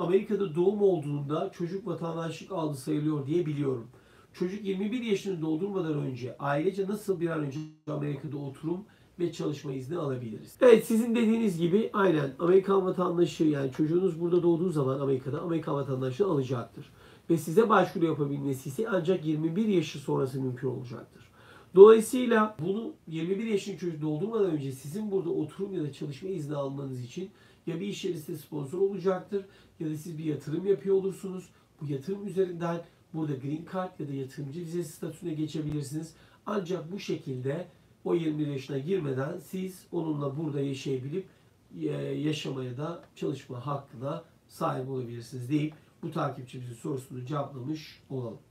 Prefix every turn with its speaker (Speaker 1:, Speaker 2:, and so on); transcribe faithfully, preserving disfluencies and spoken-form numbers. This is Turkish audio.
Speaker 1: Amerika'da doğum olduğunda çocuk vatandaşlık aldı sayılıyor diye biliyorum. Çocuk yirmi bir yaşını doldurmadan önce ailece nasıl bir an önce Amerika'da oturum ve çalışma izni alabiliriz? Evet, sizin dediğiniz gibi aynen Amerikan vatandaşı, yani çocuğunuz burada doğduğu zaman Amerika'da Amerikan vatandaşlığı alacaktır. Ve size başvuru yapabilmesi ise ancak yirmi bir yaşı sonrası mümkün olacaktır. Dolayısıyla bunu yirmi bir yaşındaki çocuk doldurmadan önce sizin burada oturum ya da çalışma izni almanız için ya bir iş yeri size sponsor olacaktır ya da siz bir yatırım yapıyor olursunuz. Bu yatırım üzerinden burada Green Card ya da yatırımcı vizesi statüsüne geçebilirsiniz. Ancak bu şekilde o yirmi bir yaşına girmeden siz onunla burada yaşayabilip yaşamaya da çalışma hakkına sahip olabilirsiniz deyip bu takipçimizin sorusunu cevaplamış olalım.